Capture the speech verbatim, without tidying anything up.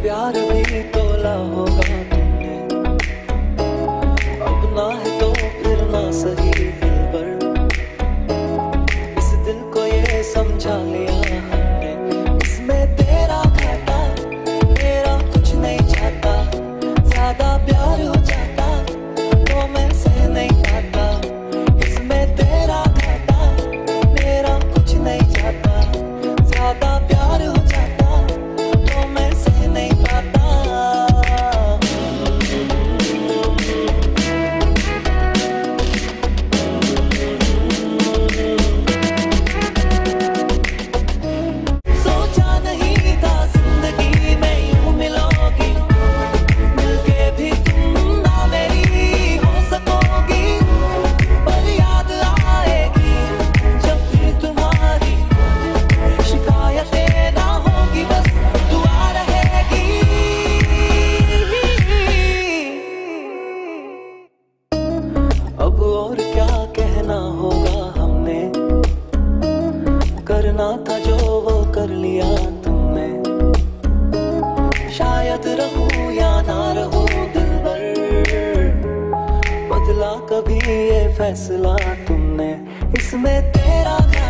प्यार भी तोला होगा तुमने, अब ना है तो फिर ना सही दिलबर। इस दिल को ये समझा लिया हमने, इसमें तेरा घाटा मेरा कुछ नहीं जाता। ज्यादा प्यार हो जाता तो मैं सह नहीं पाता। इसमें तेरा घाटा मेरा कुछ नहीं जाता। ज्यादा प्यार हो जाता तो मैं सह नहीं पाता। सोचा नहीं था जिंदगी में यूं मिलोगी, मिलके भी तुम ना मेरी हो सकोगी। पर याद आएगी जब भी तुम्हारी, शिकायतें ना होगी बस दुआ रहेगी। अब और क्या कहना होगा हमने, करना था जो वो कर लिया तुमने। शायद रहूं या ना रहूं दिलबर, बदला कभी ये फैसला तुमने। इसमें तेरा